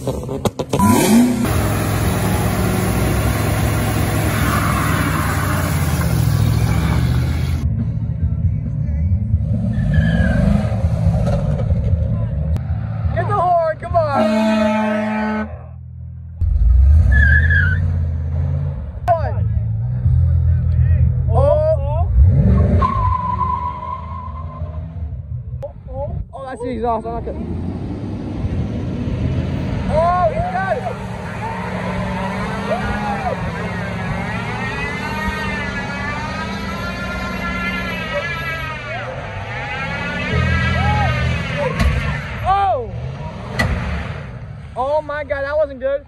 Get the horn, come on. Oh, that's the exhaust. I'm not gonna. Oh, he got it. Oh! Oh my God, that wasn't good.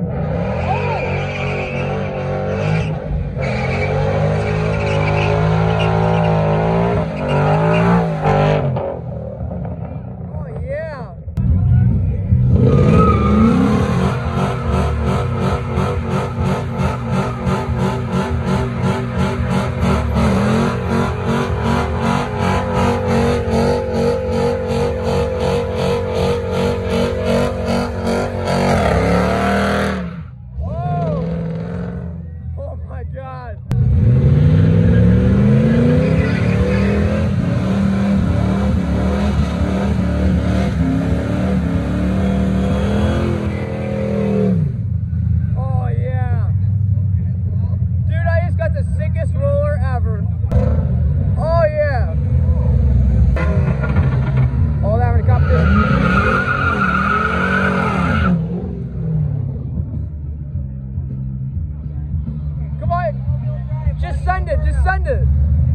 Just send it, just send it.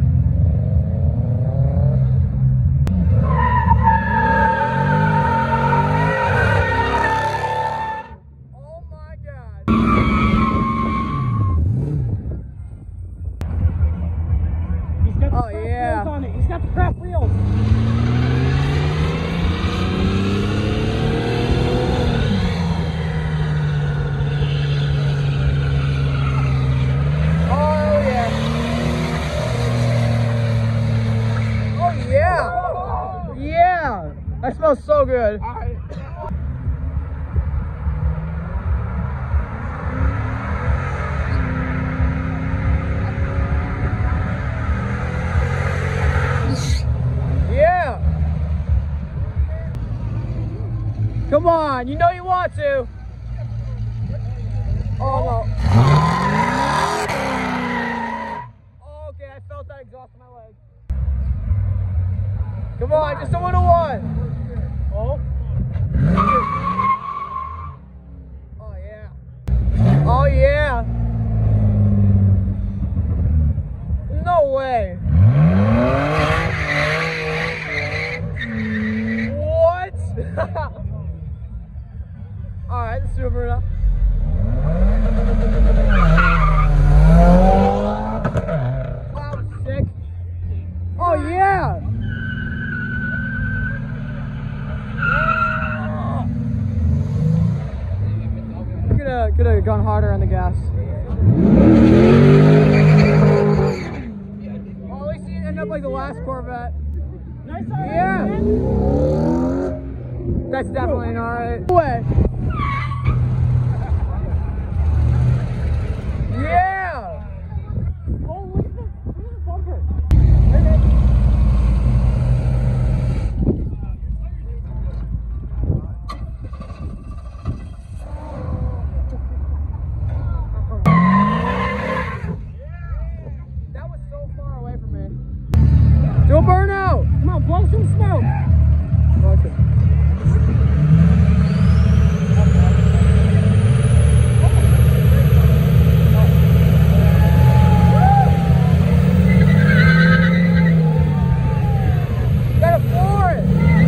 Oh my God. He's got the crap wheels on it. He's got the crap wheels. That smells so good. Yeah. Come on, you know you want to. Oh no. Okay, I felt that exhaust in my leg. Come on, just a 101. Oh. Oh yeah. Oh yeah. No way. What? Alright, let's do it now. Wow, sick. Oh yeah. Could have gone harder on the gas. Oh, at least you didn't end up like the last Corvette. Nice. Yeah. That's definitely an alright. No way. Yeah. Oh, look at this bumper. Do a burnout! Come on, blow some smoke! Okay. Gotta floor it!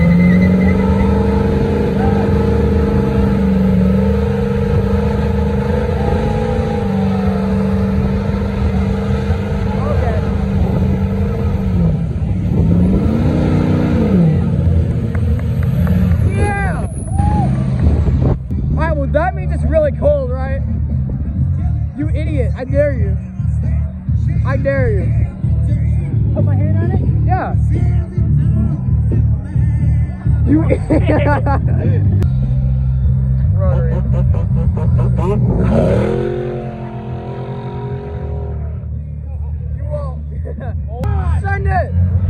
That means it's really cold, right? You idiot. I dare you. I dare you. Put my hand on it? Yeah. You idiot. You won't. Send it.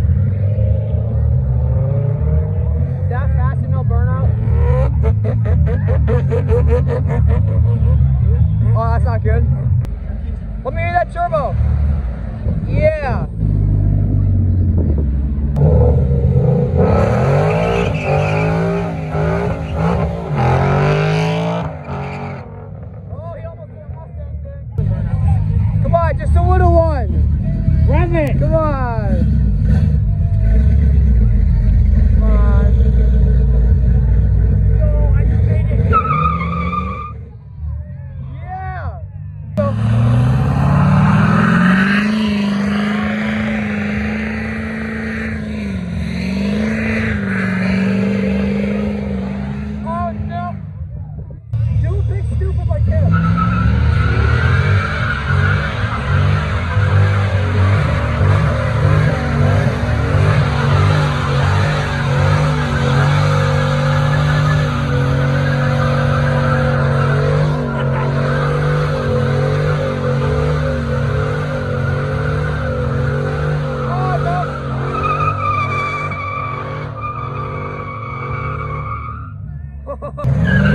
That fast and no burnout. Oh, that's not good. Let me hear that turbo. Yeah. Oh, he almost did a Mustang thing. Come on, just a little one. Rev it. Come on. Come on. No, I just made it. Yeah. Oh no. Do a big stupid like this. Oh no.